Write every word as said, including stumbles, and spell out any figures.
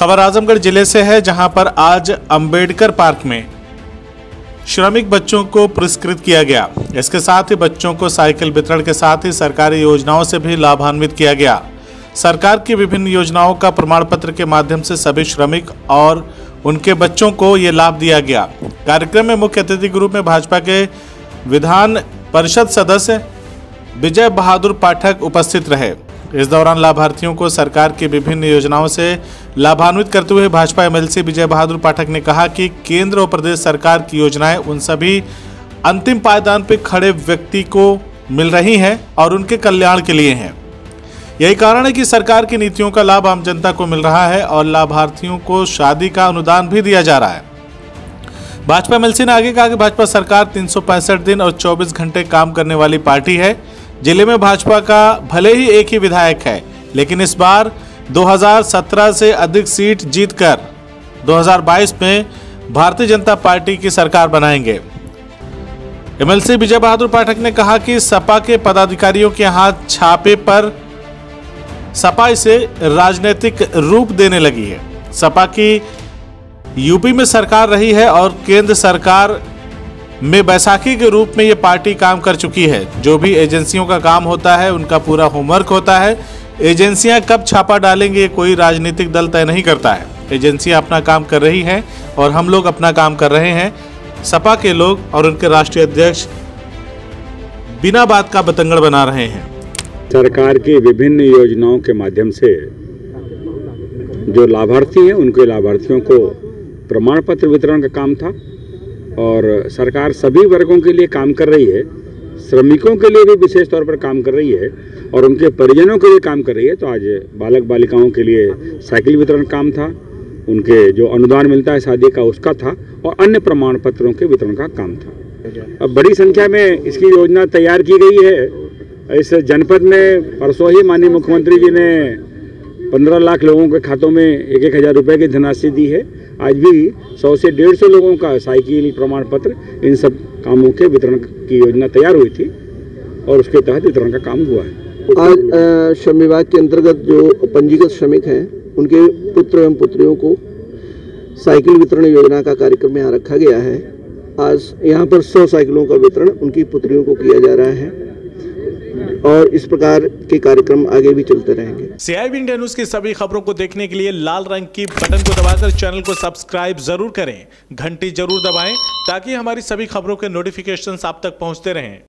खबर आजमगढ़ जिले से है, जहां पर आज अंबेडकर पार्क में श्रमिक बच्चों को पुरस्कृत किया गया। इसके साथ ही बच्चों को साइकिल वितरण के साथ ही सरकारी योजनाओं से भी लाभान्वित किया गया। सरकार की विभिन्न योजनाओं का प्रमाण पत्र के माध्यम से सभी श्रमिक और उनके बच्चों को ये लाभ दिया गया। कार्यक्रम में मुख्य अतिथि के रूप में भाजपा के विधान परिषद सदस्य विजय बहादुर पाठक उपस्थित रहे। इस दौरान लाभार्थियों को सरकार की विभिन्न योजनाओं से लाभान्वित करते हुए भाजपा एमएलसी विजय बहादुर पाठक ने कहा कि केंद्र और प्रदेश सरकार की योजनाएं उन सभी अंतिम पायदान पर खड़े व्यक्ति को मिल रही हैं और उनके कल्याण के लिए हैं। यही कारण है कि सरकार की नीतियों का लाभ आम जनता को मिल रहा है और लाभार्थियों को शादी का अनुदान भी दिया जा रहा है। भाजपा एमएलसी ने आगे कहा कि भाजपा सरकार तीन सौ पैंसठ दिन और चौबीस घंटे काम करने वाली पार्टी है। जिले में भाजपा का भले ही एक ही विधायक है, लेकिन इस बार दो हज़ार सत्रह से अधिक सीट जीतकर दो हज़ार बाईस में भारतीय जनता पार्टी की सरकार बनाएंगे। एमएलसी विजय बहादुर पाठक ने कहा कि सपा के पदाधिकारियों के हाथ छापे पर सपा इसे राजनीतिक रूप देने लगी है। सपा की यूपी में सरकार रही है और केंद्र सरकार में बैसाखी के रूप में ये पार्टी काम कर चुकी है। जो भी एजेंसियों का काम होता है उनका पूरा होमवर्क होता है। एजेंसियां कब छापा डालेंगे ये कोई राजनीतिक दल तय नहीं करता है। एजेंसियां अपना काम कर रही हैं और हम लोग अपना काम कर रहे हैं। सपा के लोग और उनके राष्ट्रीय अध्यक्ष बिना बात का बतंगड़ बना रहे हैं। सरकार की विभिन्न योजनाओं के माध्यम से जो लाभार्थी हैं उनके लाभार्थियों को प्रमाण पत्र वितरण का काम था और सरकार सभी वर्गों के लिए काम कर रही है। श्रमिकों के लिए भी विशेष तौर पर काम कर रही है और उनके परिजनों के लिए काम कर रही है। तो आज बालक बालिकाओं के लिए साइकिल वितरण काम था, उनके जो अनुदान मिलता है शादी का उसका था और अन्य प्रमाण पत्रों के वितरण का काम था। अब बड़ी संख्या में इसकी योजना तैयार की गई है। इस जनपद में परसों ही माननीय मुख्यमंत्री जी ने पंद्रह लाख लोगों के खातों में एक एक हज़ार रुपये की धनराशि दी है। आज भी सौ से डेढ़ सौ लोगों का साइकिल प्रमाण पत्र इन सब कामों के वितरण की योजना तैयार हुई थी और उसके तहत वितरण का काम हुआ है। आज श्रम विभाग के अंतर्गत जो पंजीकृत श्रमिक हैं उनके पुत्र एवं पुत्रियों को साइकिल वितरण योजना का कार्यक्रम यहाँ रखा गया है। आज यहाँ पर सौ साइकिलों का वितरण उनकी पुत्रियों को किया जा रहा है और इस प्रकार के कार्यक्रम आगे भी चलते रहेंगे। सीआईबी इंडिया न्यूज की सभी खबरों को देखने के लिए लाल रंग की बटन को दबाकर चैनल को सब्सक्राइब जरूर करें, घंटी जरूर दबाएं ताकि हमारी सभी खबरों के नोटिफिकेशंस आप तक पहुंचते रहें।